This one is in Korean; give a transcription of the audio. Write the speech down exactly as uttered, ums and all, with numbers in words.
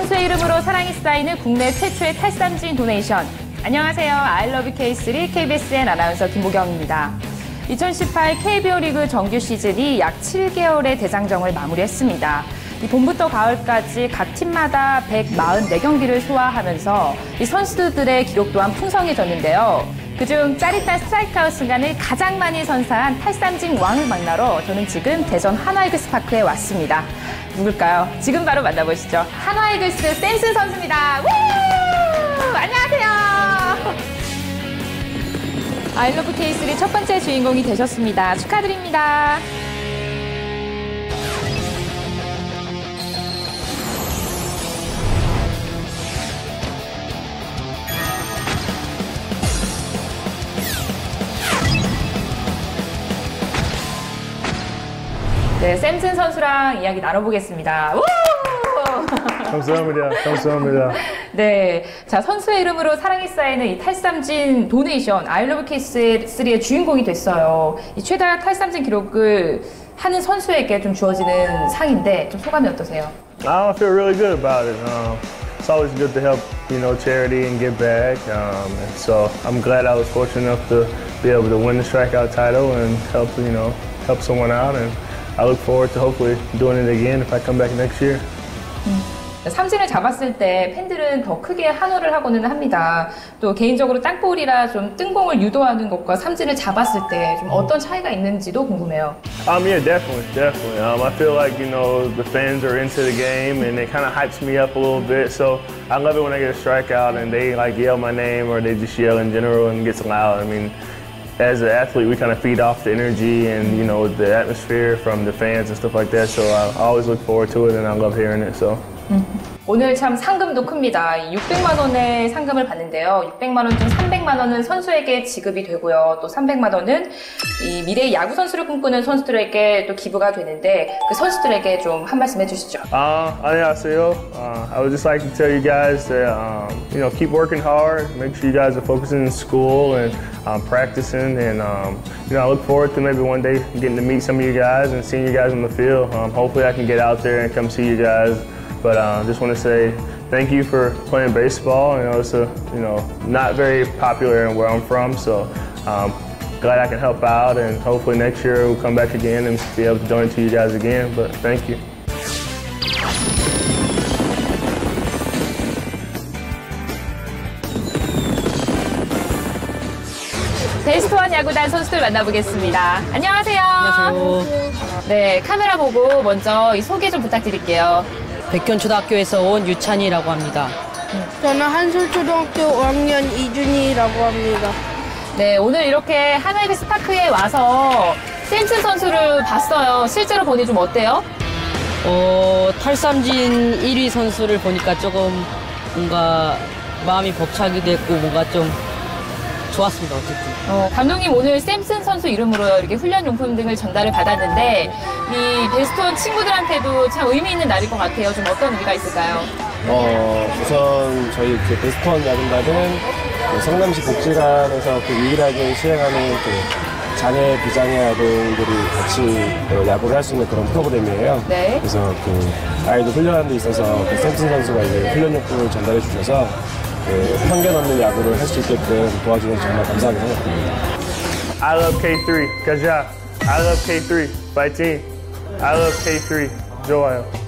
선수의 이름으로 사랑이 쌓이는 국내 최초의 탈삼진 도네이션. 안녕하세요. 아이러브 케이쓰리 케이비에스엔 아나운서 김보경입니다. 이천십팔 케이비오 리그 정규 시즌이 약 칠 개월의 대장정을 마무리했습니다. 이 봄부터 가을까지 각 팀마다 백사십사 경기를 소화하면서 이 선수들의 기록 또한 풍성해졌는데요. 그중 짜릿한 스트라이크아웃 순간을 가장 많이 선사한 탈삼진 왕을 만나러 저는 지금 대전 한화이글스파크에 왔습니다. 누굴까요? 지금 바로 만나보시죠. 한화이글스 샘슨 선수입니다. 우! 안녕하세요. 아이러브 케이쓰리 첫 번째 주인공이 되셨습니다. 축하드립니다. 네, 샘슨 선수랑 이야기 나눠보겠습니다. 우! 감사합니다. 감사합니다. 네, 자 선수의 이름으로 사랑이 쌓이는 이 탈삼진 도네이션 아이러브 케이쓰리의 주인공이 됐어요. 이 최다 탈삼진 기록을 하는 선수에게 좀 주어지는 상인데 좀 소감이 어떠세요? I feel really good about it. Um, it's always good to help, you know, charity and give back. Um, and so I'm glad I was fortunate enough to be able to win the strikeout title and help, you know, help someone out. And I look forward to hopefully doing it again if I come back next year. 음. 삼진을 잡았을 때 팬들은 더 크게 환호를 하고는 합니다. 또 개인적으로 땅볼이라 좀 뜬공을 유도하는 것과 삼진을 잡았을 때 좀 어떤 차이가 있는지도 궁금해요. Um, yeah, definitely, definitely. Um, I feel like, you know, the fans are into the game and it kind of hypes me up a little bit. So I love it when I get a strikeout and they like yell my name or they just yell in general and it gets loud. I mean, as an athlete, we kind of feed off the energy and, you know, the atmosphere from the fans and stuff like that. So I always look forward to it and I love hearing it. So. 음. 오늘 참 상금도 큽니다. 육백만 원의 상금을 받는데요. 육백만 원 중 삼백만 원은 선수에게 지급이 되고요. 또 삼백만 원은 이 미래의 야구 선수를 꿈꾸는 선수들에게 또 기부가 되는데 그 선수들에게 좀 한 말씀 해주시죠. Uh, 안녕하세요. Uh, I would just like to tell you guys that um, you know, keep working hard. Make sure you guys are focusing in school and um, practicing. And um, you know, I look forward to maybe one day getting to meet some of you guys and seeing you guys on the field. Um, hopefully, I can get out there and come see you guys. But I uh, just want to say thank you for playing baseball. You know, it's a, you know, not very popular in where I'm from, so um, glad I can help out, and hopefully next year we'll come back again and be able to donate to you guys again. But thank you. 베스트원 야구단 선수들 만나보겠습니다. 안녕하세요. 안녕하세요. 네, 카메라 보고 먼저 이 소개 좀 부탁드릴게요. 백현초등학교에서 온 유찬이라고 합니다. 저는 한솔초등학교 오 학년 이준희라고 합니다. 네, 오늘 이렇게 한화이글스파크에 와서 샘슨 선수를 봤어요. 실제로 보니 좀 어때요? 어, 탈삼진 일 위 선수를 보니까 조금 뭔가 마음이 벅차게 됐고 뭔가 좀 좋았습니다, 어쨌든. 어, 감독님 오늘 샘슨 선수 이름으로 이렇게 훈련용품 등을 전달을 받았는데 이 베스트원 친구들한테도 참 의미 있는 날일 것 같아요. 좀 어떤 의미가 있을까요? 어, 우선 저희 그 베스트원 야구단은 그 성남시 복지관에서 그 유일하게 시행하는 그 장애 비장애 아동들이 같이 야구를 할 수 있는 그런 프로그램이에요. 네. 그래서 그 아이들 훈련하는 데 있어서 그 샘슨 선수가 이제 훈련용품을 전달해 주셔서 그 편견 없는 야구를 할 수 있게끔 도와주는 정말 감사하게 생각합니다. I love K three. Good job. I love K three. Fighting. I love K three. 좋아요.